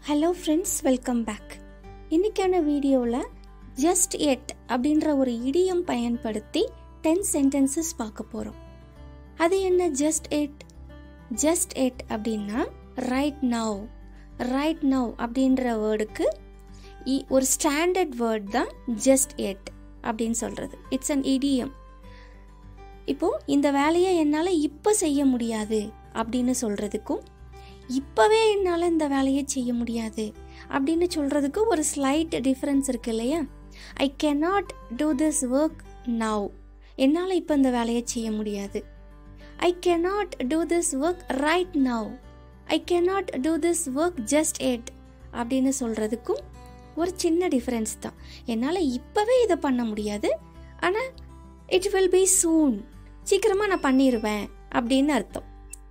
Hello friends, welcome back. இன்றைக்கான வீடியோவில் just எட் அப்படின்ற ஒரு இடியம் பயன்படுத்தி 10 சென்டென்சஸ் பார்க்க போகிறோம். அது என்ன ஜஸ்ட் எட்? ஜஸ்ட் எட் அப்படின்னா ரைட் நவ். ரைட் நவ் அப்படின்ற வேர்டுக்கு ஒரு ஸ்டாண்டர்ட் வேர்ட் தான் ஜஸ்ட் எட் அப்படின்னு சொல்கிறது. It's an idiom. இப்போது இந்த வேலையை என்னால் இப்போ செய்ய முடியாது அப்படின்னு சொல்கிறதுக்கும் இப்போவே என்னால் இந்த வேலையை செய்ய முடியாது அப்படின்னு சொல்கிறதுக்கு ஒரு ஸ்லைட் டிஃப்ரென்ஸ் இருக்குது இல்லையா? I cannot do this work now. என்னால் இப்போ இந்த வேலையை செய்ய முடியாது. I cannot do this work right now. I cannot do this work just yet அப்படின்னு சொல்கிறதுக்கும் ஒரு சின்ன டிஃப்ரென்ஸ் தான். என்னால் இப்போவே இதை பண்ண முடியாது, ஆனால் இட் வில் பி சூன், சீக்கிரமாக நான் பண்ணிடுவேன் அப்படின்னு அர்த்தம்.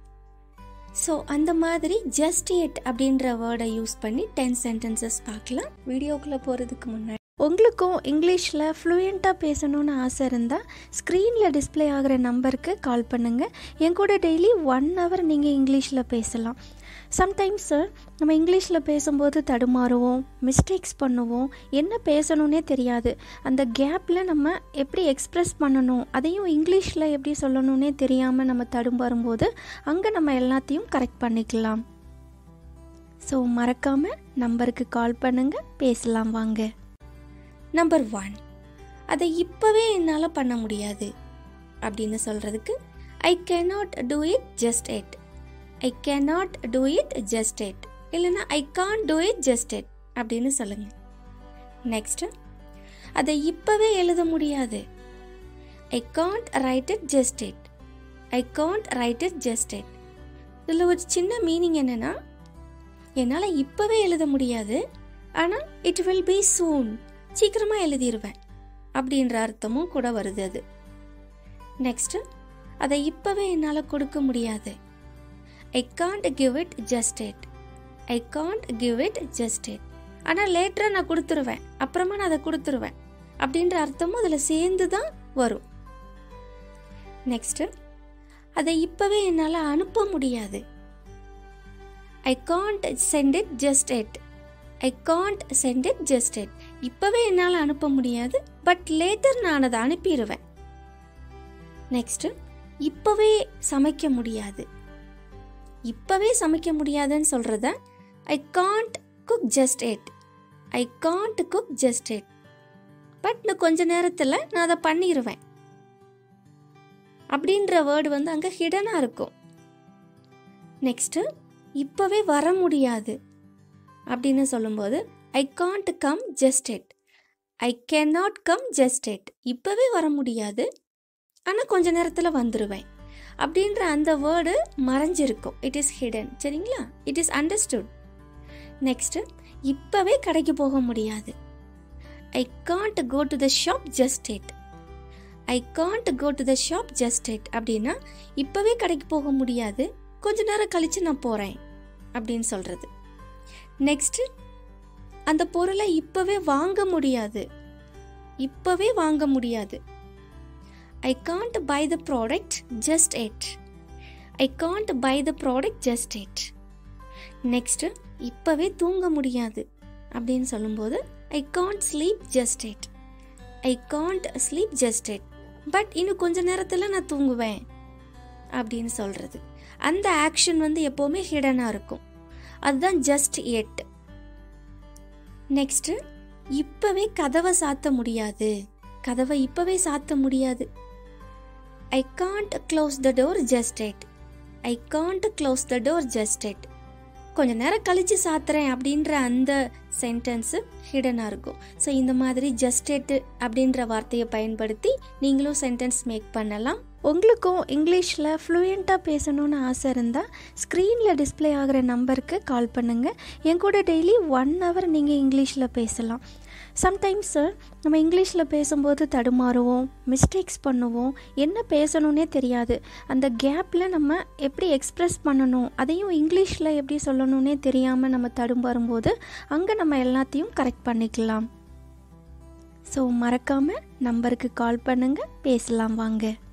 ஸோ அந்த மாதிரி ஜஸ்ட் எட் அப்படின்ற வேர்டை யூஸ் பண்ணி 10 சென்டென்சஸ் பார்க்கலாம். வீடியோக்குள்ளே போகிறதுக்கு முன்னாடி உங்களுக்கும் இங்கிலீஷில் ஃப்ளூயண்ட்டாக பேசணும்னு ஆசை இருந்தால் ஸ்க்ரீனில் டிஸ்பிளே ஆகிற நம்பருக்கு கால் பண்ணுங்கள். என் கூட டெய்லி 1 hour நீங்கள் இங்கிலீஷில் பேசலாம். சம்டைம்ஸ் நம்ம இங்கிலீஷில் பேசும்போது தடுமாறுவோம், மிஸ்டேக்ஸ் பண்ணுவோம், என்ன பேசணுன்னே தெரியாது. அந்த கேப்பில் நம்ம எப்படி எக்ஸ்ப்ரெஸ் பண்ணணும், அதையும் இங்கிலீஷில் எப்படி சொல்லணுன்னே தெரியாமல் நம்ம தடுமாறும்போது அங்கே நம்ம எல்லாத்தையும் கரெக்ட் பண்ணிக்கலாம். ஸோ மறக்காமல் நம்பருக்கு கால் பண்ணுங்கள், பேசலாம் வாங்க. நம்பர் 1, அதை இப்போவே என்னால் பண்ண முடியாது அப்படின்னு சொல்கிறதுக்கு I cannot do it just yet. I cannot do it just yet இல்லைன்னா I can't do it just yet அப்படின்னு சொல்லுங்கள். நெக்ஸ்ட்டு, அதை இப்போவே எழுத முடியாது. I can't write it just yet. I can't write it just yet. இதில் ஒரு சின்ன மீனிங் என்னென்னா, என்னால் இப்போவே எழுத முடியாது, ஆனால் இட் வில் பி சூன், சீக்கிரமாக எழுதிடுவேன் அப்படின்ற அர்த்தமும் கூட வருது அது. நெக்ஸ்ட்டு, அதை இப்போவே என்னால் கொடுக்க முடியாது. I can't give it just yet. I can't give it just yet. ஆனால் லேட்டராக நான் கொடுத்துருவேன், அப்புறமா நான் அதை கொடுத்துருவேன் அப்படின்ற அர்த்தமும் அதில் சேர்ந்து தான் வரும். நெக்ஸ்ட்டு, அதை இப்போவே என்னால் அனுப்ப முடியாது. I can't send it just yet. I can't send it just yet. இப்போவே என்னால் அனுப்ப முடியாது, பட் லேட்டர் நான் அதை அனுப்பிடுவேன். நெக்ஸ்ட்டு, இப்போவே சமைக்க முடியாது. இப்போவே சமைக்க முடியாதுன்னு சொல்கிறத I can't cook just yet. I can't cook just yet. But நான் கொஞ்ச நேரத்தில் நான் அதை பண்ணிடுவேன் அப்படின்ற வேர்டு அங்கே ஹிடனாக இருக்கும். நெக்ஸ்ட்டு, இப்போவே வர முடியாது அப்படின்னு சொல்லும்போது I can't come just yet. I cannot come just yet. இப்போவே வர முடியாது, ஆனால் கொஞ்ச நேரத்தில் வந்துடுவேன் அப்படின்ற அந்த வேர்டு மறைஞ்சிருக்கும். It is hidden. சரிங்களா? It is understood. நெக்ஸ்ட்டு, இப்போவே கடைக்கு போக முடியாது. I can't go to the shop just yet. I can't go to the shop just yet அப்படின்னா இப்போவே கடைக்கு போக முடியாது, கொஞ்ச நேரம் கழித்து நான் போகிறேன் அப்படின்னு சொல்கிறது. நெக்ஸ்ட்டு, அந்த பொருளை இப்போவே வாங்க முடியாது. இப்போவே வாங்க முடியாது. I can't buy the product just yet. I can't buy the product just yet. Next, இப்போவே தூங்க முடியாது அப்படின்னு சொல்லும்போது I can't sleep just yet. I can't sleep just yet. But இன்னும் கொஞ்ச நேரத்தில் நான் தூங்குவேன் அப்படின்னு சொல்கிறது. அந்த ஆக்ஷன் எப்போவுமே ஹிடனாக இருக்கும். அதுதான் ஜஸ்ட் எட். நெக்ஸ்ட்டு, இப்போவே கதவை சாத்த முடியாது. கதவை இப்போவே சாத்த முடியாது. I can't close the door just yet. I can't close the door just yet. கொஞ்ச நேரம் கழித்து சாத்துறேன் அப்படின்ற அந்த சென்டென்ஸு ஹிடனாக இருக்கும். ஸோ இந்த மாதிரி ஜஸ்ட் எட் அப்படின்ற வார்த்தையை பயன்படுத்தி நீங்களும் சென்டென்ஸ் மேக் பண்ணலாம். உங்களுக்கும் இங்கிலீஷில் ஃப்ளூயண்ட்டாக பேசணும்னு ஆசை இருந்தால் ஸ்க்ரீனில் டிஸ்பிளே ஆகிற நம்பருக்கு கால் பண்ணுங்கள். என் கூட டெய்லி 1 hour நீங்கள் இங்கிலீஷில் பேசலாம். சம்டைம்ஸ் நம்ம இங்கிலீஷில் பேசும்போது தடுமாறுவோம், மிஸ்டேக்ஸ் பண்ணுவோம், என்ன பேசணுன்னே தெரியாது. அந்த கேப்பில் நம்ம எப்படி எக்ஸ்ப்ரெஸ் பண்ணணும், அதையும் இங்கிலீஷில் எப்படி சொல்லணுன்னே தெரியாமல் நம்ம தடுமாறும்போது அங்கே நம்ம எல்லாத்தையும் கரெக்ட் பண்ணிக்கலாம். ஸோ மறக்காமல் நம்பருக்கு கால் பண்ணுங்கள், பேசலாம் வாங்க.